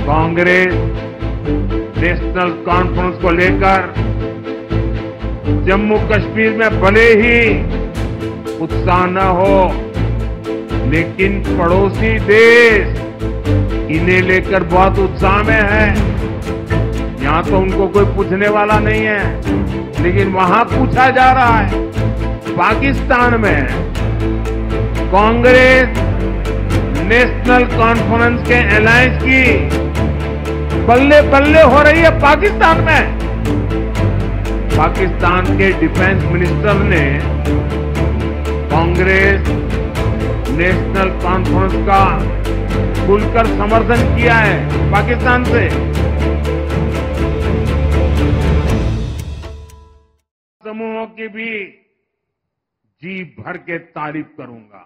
Congress National conference को लेकर जम्मू कश्मीर में भले ही उत्साह न हो, लेकिन पड़ोसी देश इन्हें लेकर बहुत उत्साह में है। यहां तो उनको कोई पूछने वाला नहीं है, लेकिन वहां पूछा जा रहा है। पाकिस्तान में कांग्रेस नेशनल कॉन्फ्रेंस के अलायंस की बल्ले बल्ले हो रही है। पाकिस्तान में पाकिस्तान के डिफेंस मिनिस्टर ने कांग्रेस नेशनल कॉन्फ्रेंस का खुलकर समर्थन किया है पाकिस्तान से। समूहों की भी जी भर के तारीफ करूंगा।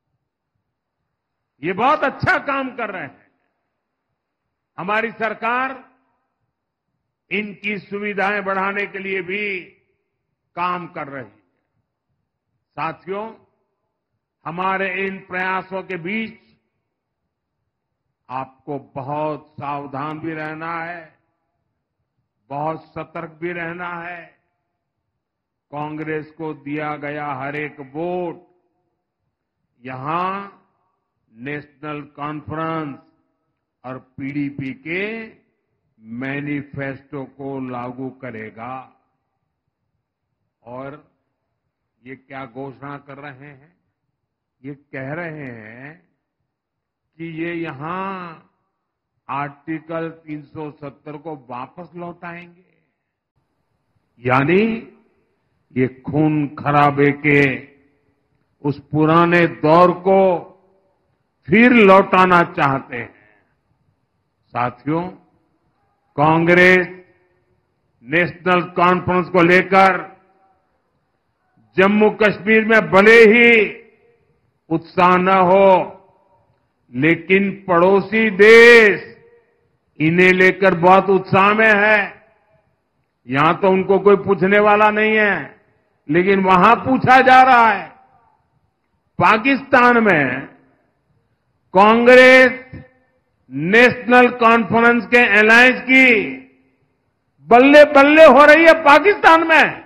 ये बहुत अच्छा काम कर रहे हैं। हमारी सरकार इनकी सुविधाएं बढ़ाने के लिए भी काम कर रही है। साथियों, हमारे इन प्रयासों के बीच आपको बहुत सावधान भी रहना है, बहुत सतर्क भी रहना है। कांग्रेस को दिया गया हर एक वोट यहां नेशनल कॉन्फ्रेंस और पीडीपी के मैनिफेस्टो को लागू करेगा। और ये क्या घोषणा कर रहे हैं? ये कह रहे हैं कि ये यहां आर्टिकल 370 को वापस लौटाएंगे, यानी ये खून खराबे के उस पुराने दौर को फिर लौटाना चाहते हैं। साथियों, कांग्रेस नेशनल कॉन्फ्रेंस को लेकर जम्मू कश्मीर में भले ही उत्साह न हो, लेकिन पड़ोसी देश इन्हें लेकर बहुत उत्साह में है। यहां तो उनको कोई पूछने वाला नहीं है, लेकिन वहां पूछा जा रहा है। पाकिस्तान में कांग्रेस नेशनल कॉन्फ्रेंस के अलायंस की बल्ले बल्ले हो रही है। पाकिस्तान में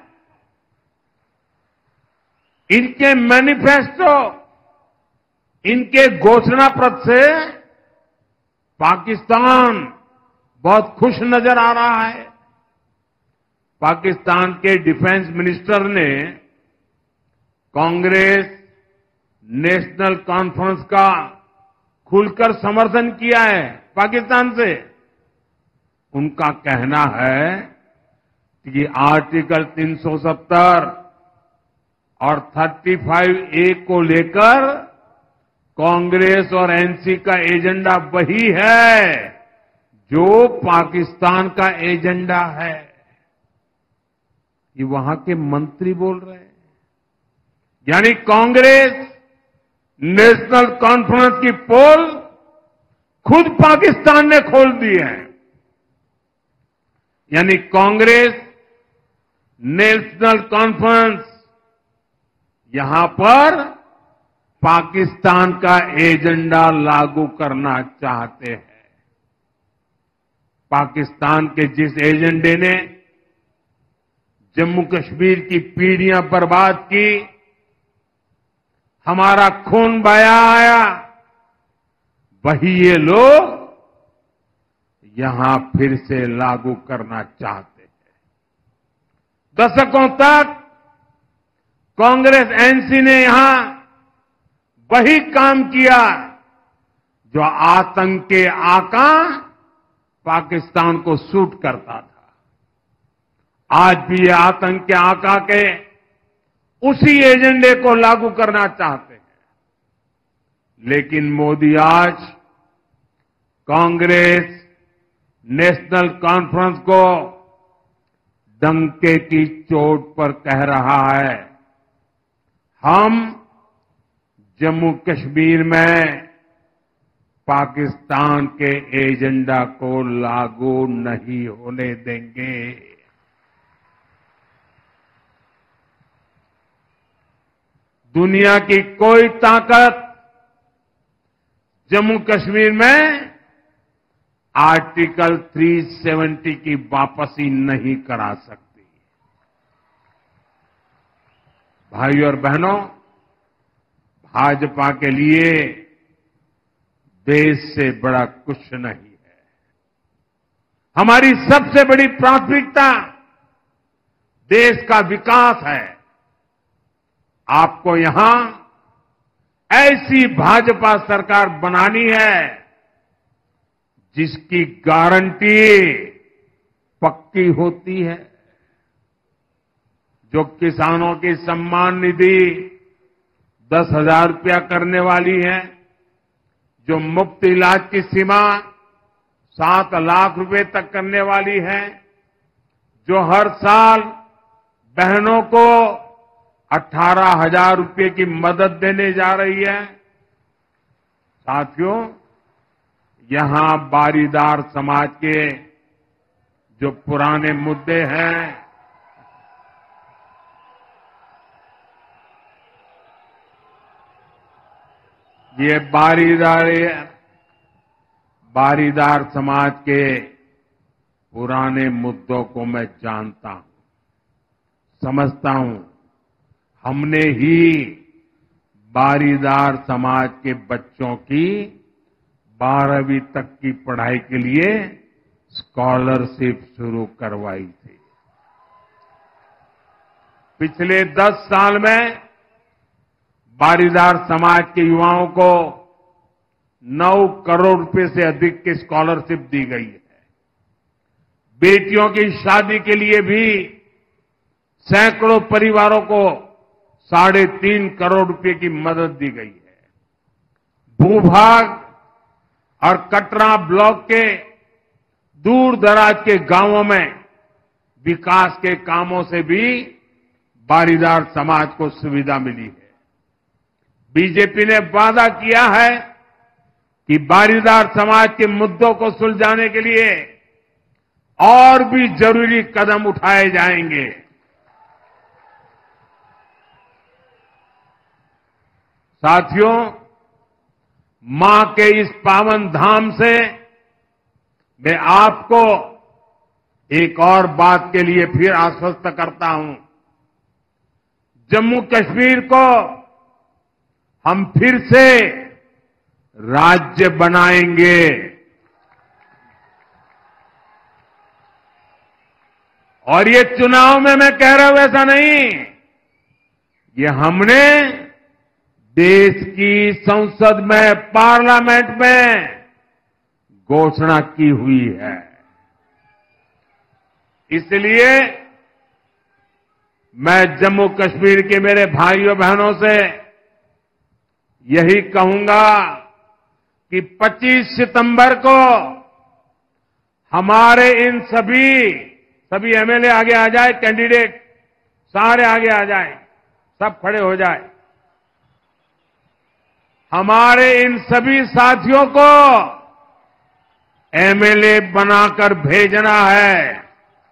इनके मैनिफेस्टो, इनके घोषणा पत्र से पाकिस्तान बहुत खुश नजर आ रहा है। पाकिस्तान के डिफेंस मिनिस्टर ने कांग्रेस नेशनल कॉन्फ्रेंस का खुलकर समर्थन किया है पाकिस्तान से। उनका कहना है कि आर्टिकल 370 और 35A को लेकर कांग्रेस और एनसी का एजेंडा वही है जो पाकिस्तान का एजेंडा है। ये वहां के मंत्री बोल रहे हैं। यानी कांग्रेस नेशनल कॉन्फ्रेंस की पोल खुद पाकिस्तान ने खोल दी है। यानी कांग्रेस नेशनल कॉन्फ्रेंस यहां पर पाकिस्तान का एजेंडा लागू करना चाहते हैं। पाकिस्तान के जिस एजेंडे ने जम्मू कश्मीर की पीढ़ियां बर्बाद की, हमारा खून बहाया, वही ये लोग यहां फिर से लागू करना चाहते हैं। दशकों तक कांग्रेस एनसी ने यहां वही काम किया जो आतंक के आका पाकिस्तान को सूट करता था। आज भी ये आतंक के आका के उसी एजेंडे को लागू करना चाहते हैं। लेकिन मोदी आज कांग्रेस नेशनल कॉन्फ्रेंस को डंके की चोट पर कह रहा है, हम जम्मू कश्मीर में पाकिस्तान के एजेंडा को लागू नहीं होने देंगे। दुनिया की कोई ताकत जम्मू कश्मीर में आर्टिकल 370 की वापसी नहीं करा सकती। भाइयों और बहनों, भाजपा के लिए देश से बड़ा कुछ नहीं है। हमारी सबसे बड़ी प्राथमिकता देश का विकास है। आपको यहां ऐसी भाजपा सरकार बनानी है जिसकी गारंटी पक्की होती है, जो किसानों की सम्मान निधि 10,000 रुपया करने वाली है, जो मुफ्त इलाज की सीमा 7 लाख रुपए तक करने वाली है, जो हर साल बहनों को 18,000 रुपए की मदद देने जा रही है। साथियों, यहां बारीदार समाज के जो पुराने मुद्दे हैं, ये बारीदार समाज के पुराने मुद्दों को मैं जानता हूं, समझता हूं। हमने ही बारीदार समाज के बच्चों की 12वीं तक की पढ़ाई के लिए स्कॉलरशिप शुरू करवाई थी। पिछले 10 साल में बारीदार समाज के युवाओं को 9 करोड़ रुपए से अधिक की स्कॉलरशिप दी गई है। बेटियों की शादी के लिए भी सैकड़ों परिवारों को 3.5 करोड़ रुपए की मदद दी गई है। भूभाग और कटरा ब्लॉक के दूर दराज के गांवों में विकास के कामों से भी बारीदार समाज को सुविधा मिली है। बीजेपी ने वादा किया है कि बारीदार समाज के मुद्दों को सुलझाने के लिए और भी जरूरी कदम उठाए जाएंगे। साथियों, मां के इस पावन धाम से मैं आपको एक और बात के लिए फिर आश्वस्त करता हूं। जम्मू कश्मीर को हम फिर से राज्य बनाएंगे। और ये चुनाव में मैं कह रहा हूं ऐसा नहीं, ये हमने देश की संसद में, पार्लियामेंट में घोषणा की हुई है। इसलिए मैं जम्मू कश्मीर के मेरे भाइयों बहनों से यही कहूंगा कि 25 सितंबर को हमारे इन सभी एमएलए आगे आ जाए, कैंडिडेट सारे आगे आ जाए, सब खड़े हो जाए। हमारे इन सभी साथियों को एमएलए बनाकर भेजना है।